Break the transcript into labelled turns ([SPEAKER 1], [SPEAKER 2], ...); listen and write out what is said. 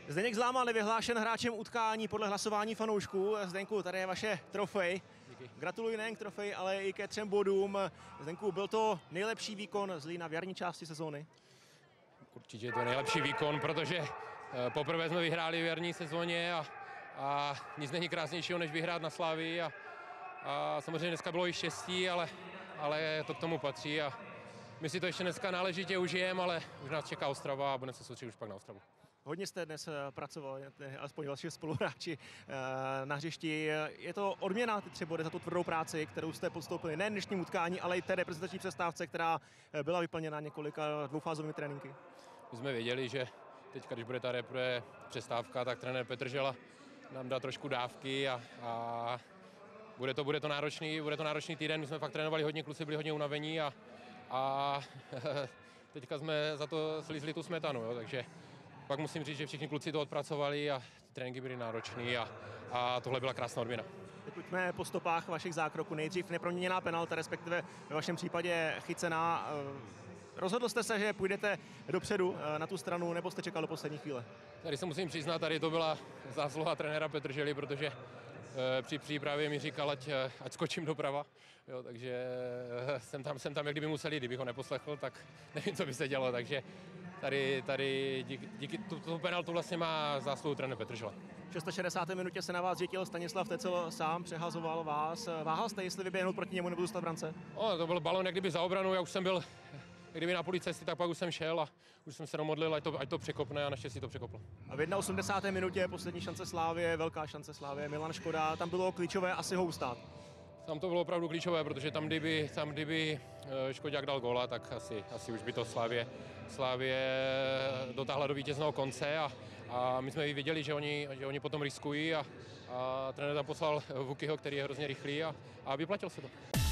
[SPEAKER 1] Zdeněk Zlámal nevyhlášen hráčem utkání podle hlasování fanoušků. Zdeňku, tady je vaše trofej.
[SPEAKER 2] Díky.
[SPEAKER 1] Gratuluji nejen k trofeji, ale i ke 3 bodům. Zdeňku, byl to nejlepší výkon Zlína v jarní části sezóny?
[SPEAKER 2] Určitě je to nejlepší výkon, protože poprvé jsme vyhráli v jarní sezóně a nic není krásnějšího, než vyhrát na Slavii. A samozřejmě dneska bylo i štěstí, ale to k tomu patří. A my si to ještě dneska náležitě užijeme, ale už nás čeká Ostrava a budeme se soustředit už pak na Ostravu.
[SPEAKER 1] Hodně jste dnes pracovali, alespoň vaši spoluhráči na hřišti. Je to odměna, ty 3 body, za tu tvrdou práci, kterou jste podstoupili nejen dnešním utkání, ale i té reprezentační přestávce, která byla vyplněna několika dvoufázovými tréninky?
[SPEAKER 2] My jsme věděli, že teď, když bude ta přestávka, tak trenér Petržela nám dá trošku dávky a bude to náročný týden. My jsme fakt trénovali hodně, kluci byli hodně unavení a teďka jsme za to slízli tu smetanu, jo, takže pak musím říct, že všichni kluci to odpracovali a ty tréninky byly náročný a tohle byla krásná odměna.
[SPEAKER 1] Pojďme po stopách vašich zákroků. Nejdřív neproměněná penalta, respektive ve vašem případě chycená. Rozhodl jste se, že půjdete dopředu na tu stranu, nebo jste čekal do poslední chvíle?
[SPEAKER 2] Tady se musím přiznat, tady to byla zásluha trenéra Petržely, protože při přípravě mi říkal, ať skočím doprava, jo, takže jsem tam, jak kdyby musel jít, kdybych ho neposlechl, tak nevím, co by se dělo, takže tady díky tu penaltu vlastně má zásluhu trenér Petržela.
[SPEAKER 1] V 660. minutě se na vás zřítil Stanislav Tecel sám, přehazoval vás. Váhal jste, jestli vyběhnout proti němu nebo zůstat v brance?
[SPEAKER 2] To byl balon jak kdyby za obranu, já už jsem byl kdyby na půli cesty, tak pak už jsem šel a už jsem se domodlil, ať to překopne a naštěstí to překoplo.
[SPEAKER 1] A v 81. minutě poslední šance Slávie, velká šance Slávie, Milan Škoda, tam bylo klíčové asi ho ustát.
[SPEAKER 2] Tam to bylo opravdu klíčové, protože tam kdyby Škoďák dal góla, tak asi už by to Slávie dotáhla do vítězného konce a my jsme viděli, že oni potom riskují a trenér tam poslal Vukyho, který je hrozně rychlý a vyplatil se to.